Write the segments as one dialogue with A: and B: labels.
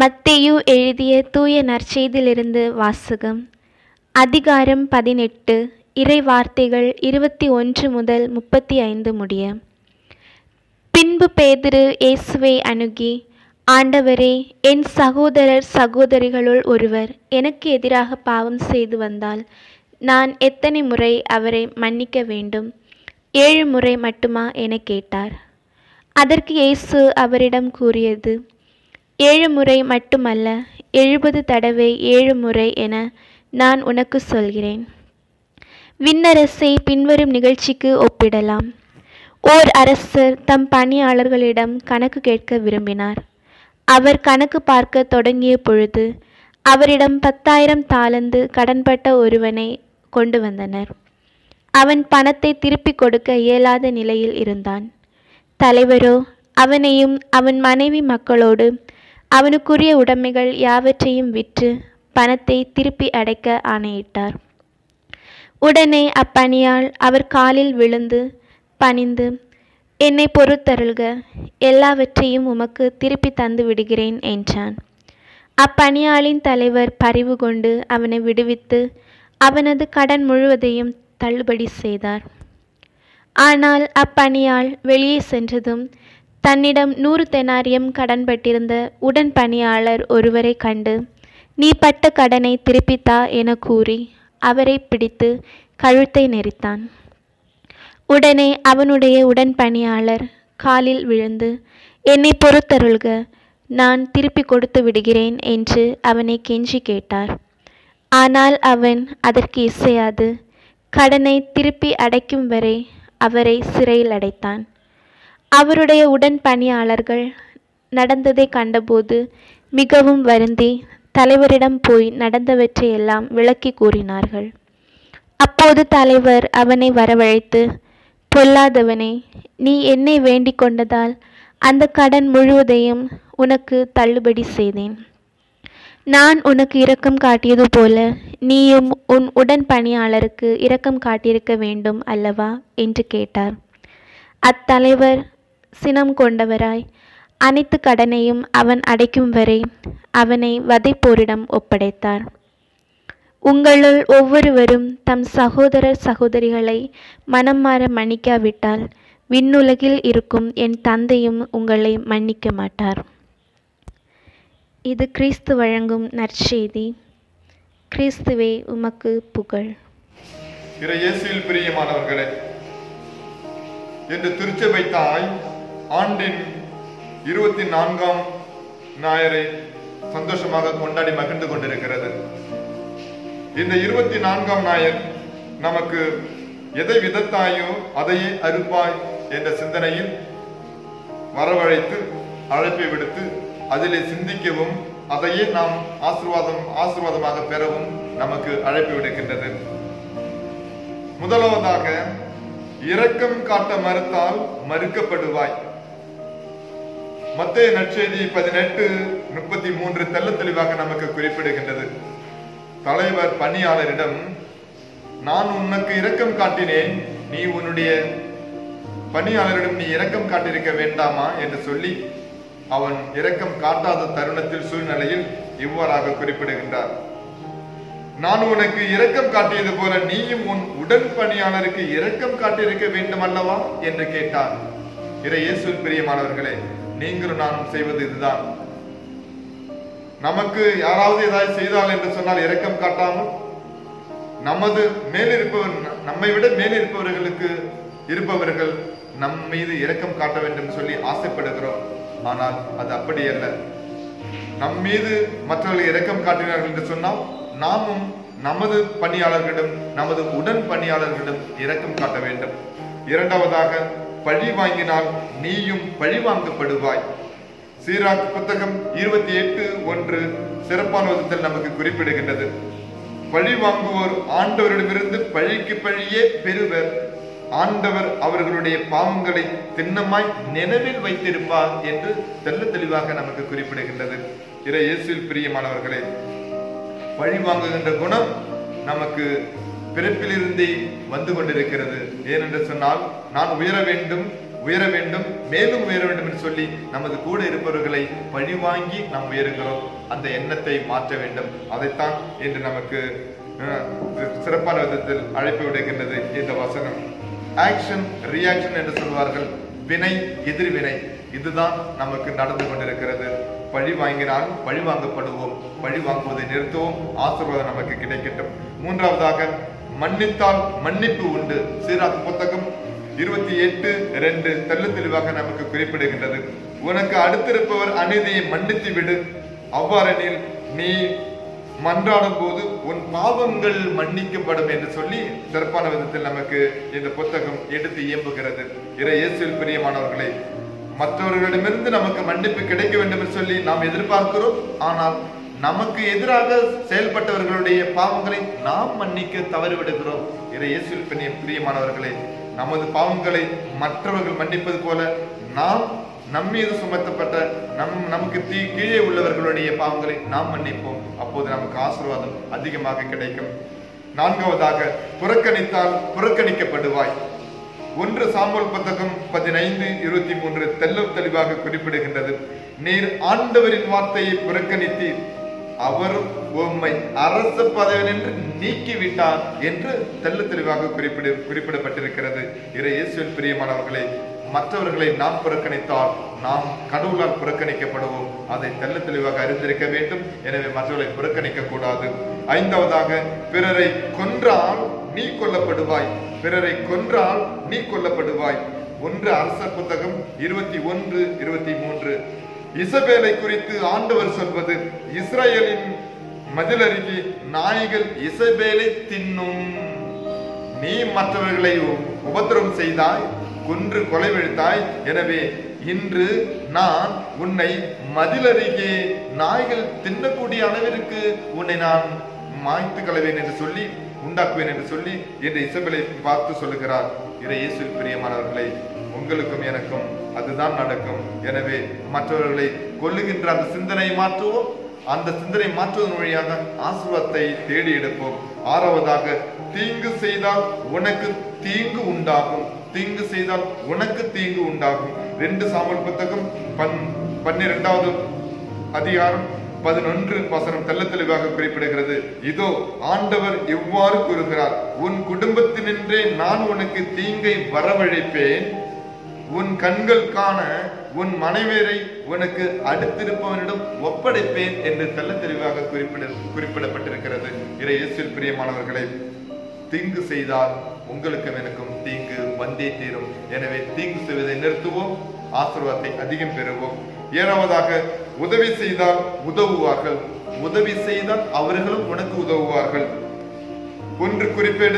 A: மத்தேயு எழுதிய தூய நற்செய்தியிலிருந்து வாசகம். அதிகாரம் 18, இறை வார்த்தைகள் 21 முதல் 35 முடிய. பின்பு பேதுரு இயேசுவை அணுகி, ஆண்டவரே, என் சகோதரர் சகோதரிகளுள் ஒருவர் எனக்கு எதிராக பாவம் செய்து வந்தால் நான் எத்தனை முறை அவரை மன்னிக்க வேண்டும்? 7 முறை மட்டுமா என கேட்டார். அதற்கு இயேசு அவரிடம் கூறியது, 7 முறை மட்டுமல்ல, 70 தடவை 7 முறை என நான் உனக்கு சொல்கிறேன். விண்ணரசை பின்வரும் நிகழ்ச்சிக்கு ஒப்பிடலாம். ஓர் அரசர் தம் பணியாளர்களிடம் கணக்கு கேட்க விரும்பினார். அவர் கணக்கு பார்க்க தொடங்கிய பொழுது அவரிடம் 10,000 தாலந்து கடன்பட்ட ஒருவனை கொண்டு வந்தனர். அவன் பணத்தை திருப்பிக் கொடுக்க இயலாத நிலையில் இருந்தான். தலைவரோ அவனையும் அவன் மனைவி மக்களோடு அவனுக்குரிய உடைமைகள் யாவற்றையும் விற்று பணத்தை திருப்பி அடைக்க ஆணையிட்டார். உடனே அப்பணியாள் அவர் காலில் விழுந்து பணிந்து, என்னை பொறுத்தருள்க, எல்லாவற்றையும் உமக்கு திருப்பி தந்து விடுகிறேன் என்றான். அப்பணியாளின் தலைவர் பரிவு கொண்டு அவனை விடுவித்து அவனது கடன் முழுவதையும் தள்ளுபடி செய்தார். ஆனால் அப்பணியாள் வெளியே சென்றதும் தன்னிடம் 100 தெனாரியம் கடன்பட்டிருந்த உடன் பணியாளர் ஒருவரை கண்டு, நீ பட்ட கடனை திருப்பித்தா என கூறி அவரை பிடித்து கழுத்தை நெரித்தான். உடனே அவனுடைய உடன் பணியாளர் காலில் விழுந்து, என்னை பொறுத்தருள்க, நான் திருப்பி கொடுத்து விடுகிறேன் என்று அவனை கெஞ்சி கேட்டார். ஆனால் அவன் அதற்கு இசையாது கடனை திருப்பி அடைக்கும் வரை அவரை சிறையில் அடைத்தான். அவருடைய உடன் பணியாளர்கள் நடந்ததை கண்டபோது மிகவும் வருந்தி தலைவரிடம் போய் நடந்தவற்றையெல்லாம் விளக்கி கூறினார்கள். அப்போது தலைவர் அவனை வரவழைத்து, பொல்லாதவனே, நீ என்னை வேண்டிக் கொண்டதால் அந்த கடன் முழுவதையும் உனக்கு தள்ளுபடி செய்தேன். நான் உனக்கு இரக்கம் காட்டியது போல நீயும் உன் உடன் பணியாளருக்கு இரக்கம் காட்டியிருக்க வேண்டும் அல்லவா என்று கேட்டார். அத்தலைவர் சினம் கொண்டவராய் அனைத்து கடனையும் அவன் அடைக்கும் வரை அவனை வதைப்போரிடம் ஒப்படைத்தார். உங்களுள் ஒவ்வொருவரும் தம் சகோதரர் சகோதரிகளை மனம் மாற மன்னிக்காவிட்டால் விண்ணுலகில் இருக்கும் என் தந்தையும் உங்களை மன்னிக்க மாட்டார். இது கிறிஸ்து வழங்கும் நற்செய்தி. கிறிஸ்துவே உமக்கு புகழ்.
B: இயேசுவில் பிரியமானவர்களே, இன்று திருச்சபை தாய் ஆண்டின் 24ஆம் ஞாயிறை சந்தோஷமாக கொண்டாடி மகிழ்ந்து கொண்டிருக்கிறது. இந்த 24ஆம் ஞாயிறு நமக்கு எதை விதத்தாயோ அதையே அறுப்பாய் என்ற சிந்தனையில் வரவழைத்து அழைப்பை விடுத்து அதிலே சிந்திக்கவும் அதையே நாம் ஆசீர்வாதமாக பெறவும் நமக்கு அழைப்பு விடுக்கின்றது. முதலாவதாக, இரக்கம் காட்ட மறுத்தால் மறுக்கப்படுவாய். மத்தேயு நற்செய்தி 18:33 தெள்ள தெளிவாக நமக்கு குறிப்பிடுகின்றது. தலைவர் பணியாளரிடம், நான் உனக்கு இரக்கம் காட்டினேன், நீ உன்னுடைய பணியாளரிடம் நீ இரக்கம் காட்டியிருக்க வேண்டாமா என்று சொல்லி அவன் இரக்கம் காட்டாத தருணத்தில் சூழ்நிலையில் இவ்வாறாக குறிப்பிடுகின்றார். நான் உனக்கு இரக்கம் காட்டியது போல நீயும் உன் உடன் பணியாளருக்கு இரக்கம் காட்டியிருக்க வேண்டும் அல்லவா என்று கேட்டார். இயேசுவில் பிரியமானவர்களே, நீங்களும் நானும் செய்வது இதுதான். நமக்கு யாராவது ஏதாவது செய்தால் என்று சொன்னால் இரக்கம் காட்டாமல் நம்மை விட இருப்பவர்கள் நம் மீது இரக்கம் காட்ட வேண்டும் சொல்லி ஆசைப்படுகிறோம். ஆனால் அது அப்படி அல்ல. நம் மீது மற்றவர்கள் இரக்கம் காட்டினார்கள் என்று சொன்னால் நாமும் நமது பணியாளர்களிடம் நமது உடன் பணியாளர்களிடம் இரக்கம் காட்ட வேண்டும். இரண்டாவதாக, பழி வாங்கினால் நீயும் பழி வாங்கப்படுவாய். சீராக் புத்தகம் 28:1 சிறப்பான விதத்தில் நமக்கு குறிப்பிடுகின்றது. பழி வாங்குவோர் ஆண்டவரிடமிருந்து பழிக்கு பழியே பெறுவர். ஆண்டவர் அவர்களுடைய பாவங்களை திண்ணமாய் நினைவில் வைத்திருப்பார் என்று தெள்ள தெளிவாக நமக்கு குறிப்பிடுகின்றது. இயேசுவில் பிரியமானவர்களே, பழி வாங்குகின்ற குணம் நமக்கு பிறப்பிலிருந்தே வந்து கொண்டிருக்கிறது. ஏனென்று சொன்னால், நான் உயர வேண்டும், உயர வேண்டும், மேலும் உயர வேண்டும் என்று சொல்லி நமது கூட இருப்பவர்களை பழிவாங்கி நாம் உயருகிறோம். அந்த எண்ணத்தை மாற்ற வேண்டும். அதைத்தான் இன்று நமக்கு சிறப்பான விதத்தில் அழைப்பு விடுகின்றது இந்த வசனம். ஆக்ஷன் ரியாக்ஷன் என்று சொல்வார்கள், வினை எதிர்வினை. இதுதான் நமக்கு நடந்து கொண்டிருக்கிறது. பழி வாங்கினால் பழி வாங்கப்படுவோம், பழி வாங்குவதை நிறுத்துவோம், ஆசீர்வாதம் நமக்கு கிடைக்கட்டும். மூன்றாவதாக, மன்னித்தால் மன்னிப்பு உண்டு. சீராக்கு புத்தகம் 28:2 தெள்ள தெளிவாக நமக்கு குறிப்பிடுகின்றது. உனக்கு அடுத்திருப்பவர் அநீதியை மன்னித்து விடு, அவ்வாறெனில் நீ மன்றாடும் போது உன் பாவங்கள் மன்னிக்கப்படும் என்று சொல்லி சிறப்பான விதத்தில் நமக்கு இந்த புத்தகம் எடுத்து இயம்புகிறது. இயேசுவில் பிரியமானவர்களே, மற்றவர்களிடமிருந்து நமக்கு மன்னிப்பு கிடைக்க வேண்டும் என்று சொல்லி நாம் எதிர்பார்க்கிறோம். ஆனால் நமக்கு எதிராக செயல்பட்டவர்களுடைய பாவங்களை நாம் மன்னிக்க தவறிவிடுகிறோம். இயேசுவில் பிரியமானவர்களே, நமது பாவங்களை மற்றவர்கள் மன்னிப்பது போல நாம் நம்மீது சுமத்தப்பட்ட நமக்கு கீழே உள்ளவர்களுடைய பாவங்களை நாம் மன்னிப்போம். அப்போது நமக்கு ஆசீர்வாதம் அதிகமாக கிடைக்கும். நான்காவதாக, புறக்கணித்தால் புறக்கணிக்கப்படுவாய். 1 சாமுவேல் புத்தகம் 15:23 தெள்ள தெளிவாக குறிப்பிடுகின்றது. நீர் ஆண்டவரின் வார்த்தையை புறக்கணித்தீர், அவர் உம்மை அரச பதவியினின்று நீக்கிவிட்டார் என்று தெள்ள தெளிவாக குறிப்பிடப்பட்டிருக்கிறது. இயேசுவில் பிரியமானவர்களே, மற்றவர்களை நாம் புறக்கணித்தால் நாம் கடவுளால் புறக்கணிக்கப்படுவோம். அதை தெள்ள தெளிவாக அறிந்திருக்க வேண்டும். எனவே மற்றவர்களை புறக்கணிக்க கூடாது. ஐந்தாவதாக, பிறரை கொன்றால் நீ கொல்லப்படுவாய். பிறரை கொன்றால் நீ கொல்லப்படுவாய். 1 அரசர் புத்தகம் 21:23. இசபேலை குறித்து ஆண்டவர் சொல்வது, இஸ்ரவேலின் மதில் அருகே நாய்கள் இசபேலை தின்னும். நீ மற்றவர்களை உபத்திரவம் செய்தாய், கொன்று கொலைவெழுத்தாய். எனவே இன்று நான் உன்னை மதில் அருகே நாய்கள் தின்னக்கூடிய அளவிற்கு உன்னை நான் மாய்த்து களைவேன் என்று சொல்லி உண்டாக்குவேன் என்று சொல்லி என்று இசபேலை பார்த்து சொல்லுகிறார். இயேசுவில் பிரியமானவர்களே, உங்களுக்கும் எனக்கும் அதுதான் நடக்கும். எனவே மற்றவர்களை கொல்லுகின்ற அந்த சிந்தனையை மாற்றுவோம். அந்த சிந்தனை மாற்றுவதன் வழியாக ஆசீர்வாதத்தை தேடி எடுப்போம். ஆறாவதாக, தீங்கு செய்தால் உனக்கு தீங்கு உண்டாகும். தீங்கு செய்தால் உனக்கு தீங்கு உண்டாகும். 2 சாமுவேல் புத்தகம் 12வது அதிகாரம் 11 வசனம் தெள்ள தெளிவாக குறிப்பிடுகிறது. இதோ ஆண்டவர் எவ்வாறு கூறுகிறார், உன் குடும்பத்தினின்றே நான் உனக்கு தீங்கை வரவழைப்பேன், உன் கண்கள் காண உன் மனைவியரை உனக்கு அடுத்திருப்பவனிடம் ஒப்படைப்பேன் என்று தெள்ள தெளிவாக குறிப்பிடப்பட்டிருக்கிறது. இயேசுவில் பிரியமானவர்களை, தீங்கு செய்தால் உங்களுக்கும் எனக்கும் தீங்கு வந்தே தீரும். எனவே தீங்கு செய்வதை நிறுத்துவோம், ஆசீர்வாதத்தை அதிகம் பெறுவோம். ஏழாவதாக, உதவி செய்தால் உதவுவார்கள். உதவி செய்தால் அவர்களும் உனக்கு உதவுவார்கள். 1 குறிப்பேடு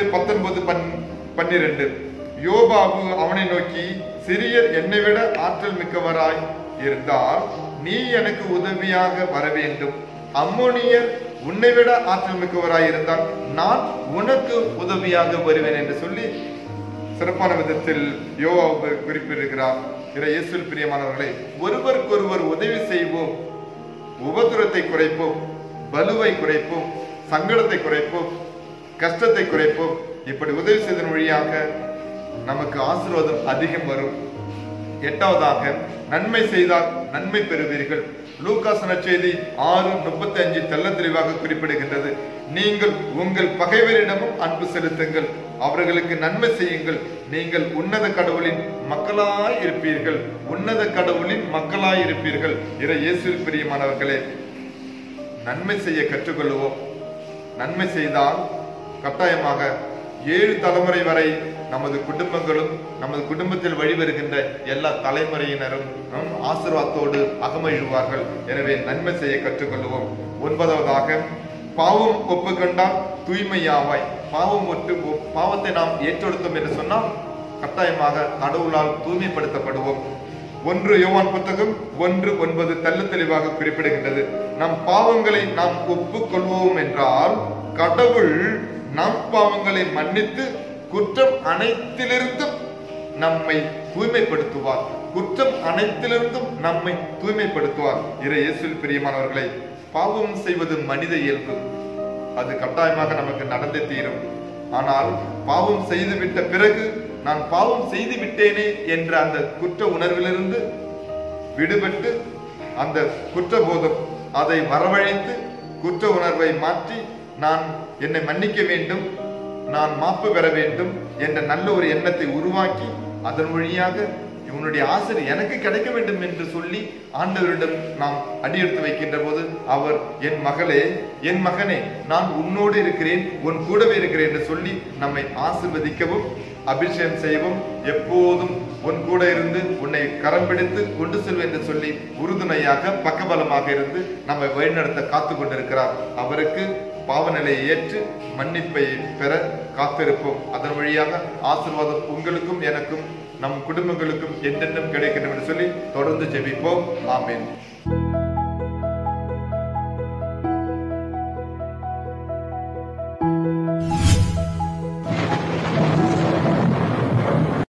B: 19:12. யோபாபு அவனை நோக்கி, சிறியர் என்னை விட ஆற்றல் மிக்கவராய் இருந்தால் நீ எனக்கு உதவியாக வர வேண்டும். அம்மோனியர் உன்னை விட ஆற்றல் மிக்கவராய் இருந்தால் நான் உனக்கு உதவியாக வருவேன் என்று சொல்லி சிறப்பான விதத்தில் யோவாபு குறிப்பிடுகிறார். இயேசுவில் பிரியமானவர்களே, ஒருவருக்கொருவர் உதவி செய்வோம், உபத்திரத்தை குறைப்போம், பலுவை குறைப்போம், சங்கடத்தை குறைப்போம், கஷ்டத்தை குறைப்போம். இப்படி உதவி செய்வதன் வழியாக நமக்கு ஆசீர்வாதம் அதிகம் வரும். எட்டாவதாக, நன்மை செய்தால் நன்மை பெறுவீர்கள். லூக்காஸ் நற்செய்தி 6:35 தெள்ள தெளிவாக குறிப்பிடுகின்றது. நீங்கள் உங்கள் பகைவரிடமும் அன்பு செலுத்துங்கள், அவர்களுக்கு நன்மை செய்யுங்கள், நீங்கள் உன்னத கடவுளின் மக்களாய் இருப்பீர்கள். உன்னத கடவுளின் மக்களாய் இருப்பீர்கள். இயேசுவில் பிரியமானவர்களே, நன்மை செய்ய கற்றுக்கொள்வோம். நன்மை செய்தால் கட்டாயமாக 7 தலைமுறை வரை நமது குடும்பங்களும் நமது குடும்பத்தில் வழிவருகின்ற எல்லா தலைமுறையினரும் ஆசீர்வாதத்தோடு அகமழுவார்கள். எனவே நன்மை செய்ய கற்றுக்கொள்வோம். 9வதாக, பாவம் ஒப்புக்கொண்டால் தூய்மையாவாய். பாவத்தை நாம் ஏற்றெடுத்தோம் என்று சொன்னால் கட்டாயமாக கடவுளால் தூய்மைப்படுத்தப்படுவோம். 1 யோவான் புத்தகம் 1:9 தெள்ள தெளிவாக குறிப்பிடுகின்றது. நம் பாவங்களை நாம் ஒப்புக்கொள்வோம் என்றால் கடவுள் நம் பாவங்களை மன்னித்து குற்றம் அனைத்திலிருந்தும் நம்மை தூய்மைப்படுத்துவார். குற்றம் அனைத்திலிருந்தும் நம்மை தூய்மைப்படுத்துவார். இயேசுவில் பிரியமானவர்களை, பாவம் செய்வது மனித இயல்பு. அது கட்டாயமாக நமக்கு நடந்தே தீரும். ஆனால் பாவம் செய்துவிட்ட பிறகு நான் பாவம் செய்து விட்டேனே என்ற அந்த குற்ற உணர்விலிருந்து விடுபட்டு அந்த குற்றபோதம் அதை வரவழைத்து குற்ற உணர்வை மாற்றி நான் என்னை மன்னிக்க வேண்டும், நான் மாப்பு பெற வேண்டும் என்ற நல்ல ஒரு எண்ணத்தை உருவாக்கி அதன் வழியாக உன்னுடைய ஆசிரியர் எனக்கு கிடைக்க வேண்டும் என்று சொல்லி ஆண்டவரிடம் நாம் அடியெடுத்து வைக்கின்ற போது அவர் என் மகளே, என் மகனே, நான் உன்னோடு இருக்கிறேன், உன் கூடவே இருக்கிறேன் என்று சொல்லி நம்மை ஆசீர்வதிக்கவும் அபிஷேகம் செய்யவும் எப்போதும் உன் கூட இருந்து உன்னை கரம் பிடித்து கொண்டு செல்வேன் என்று சொல்லி உறுதுணையாக பக்கபலமாக இருந்து நம்மை வழிநடத்த காத்து கொண்டிருக்கிறார். அவருக்கு பாவநிலையை ஏற்று மன்னிப்பை பெற காத்திருப்போம். அதன் வழியாக ஆசீர்வாதம் உங்களுக்கும் எனக்கும் நம் குடும்பங்களுக்கும் என்றென்றும் கிடைக்கணும் என்று சொல்லி தொடர்ந்து ஜெபிப்போம். ஆமென்.